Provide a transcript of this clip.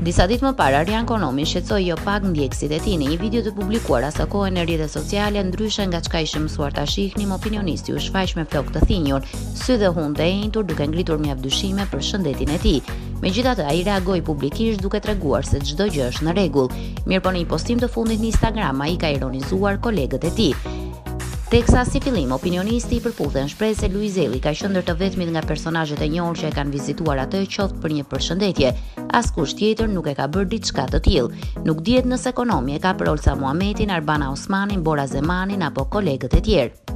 Disa ditë më parë, Arjan Konomi shqetësoi jo pak ndjekësit e tij në një video të publikuar asaj kohe në rrjetet sociale, ndryshe nga çka ishim mësuar ta shihnim, opinionisti u shfaq me flokë të thinjur, sy dhe hunte e njëjtur, duke ngritur mjaft dyshime për shëndetin e tij. Megjithatë, ai reagoi publikisht duke treguar se çdo gjë është në rregull. Mirëpo në një postim të fundit në Instagram, ai ka ironizuar kolegët e tij. Teksa si fillim, opinionisti i përputhen shpreh se Luizelli ka qenë të vetmit nga personazhet e njohur që e kanë vizituar atë qoftë për një përshëndetje. Askush tjetër nuk e ka bërë diçka të tillë. Nuk dihet nëse Konomi e ka për Olsa Muhametin, Arbana Osmanin, Bora Zemanin apo kolegët e tjerë.